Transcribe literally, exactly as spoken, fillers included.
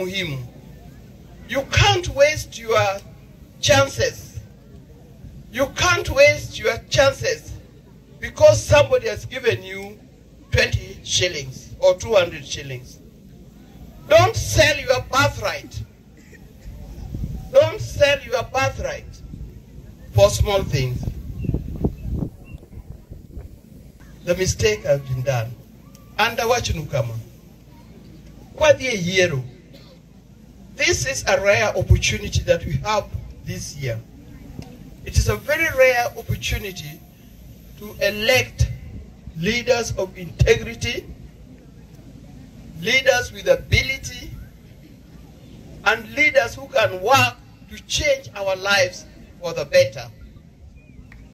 muhimu. You can't waste your chances. You can't waste your chances because somebody has given you twenty shillings or two hundred shillings. Don't sell your birthright. Don't sell your birthright for small things. The mistake has been done. And Wachinukama. What a year. This is a rare opportunity that we have this year. It is a very rare opportunity to elect leaders of integrity, leaders with ability, and leaders who can work to change our lives for the better.